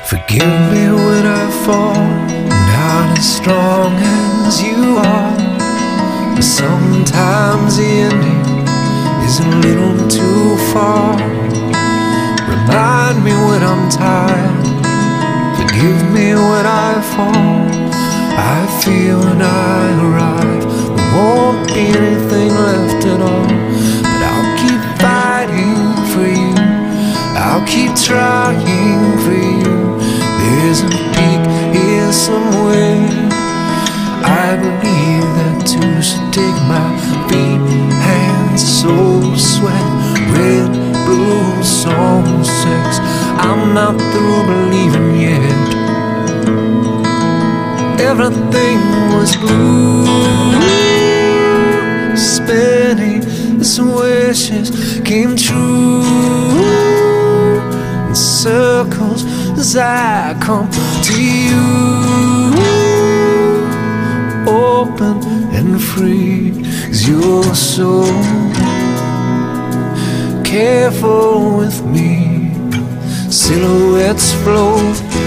Forgive me when I fall, not as strong as you are. But sometimes the ending is a little too far. Remind me when I'm tired, forgive me when I fall. I feel when I arrive, there won't be anything left at all. But I'll keep fighting for you, I'll keep trying for you. There's a peak here somewhere, I believe that too. So take my feet, hands, soul, sweat, red, blue, soul, sex. I'm not through believing yet. Everything was blue, spinning as wishes came true, in circles as I come to you, open and free. 'Cause you're so careful with me. Silhouettes float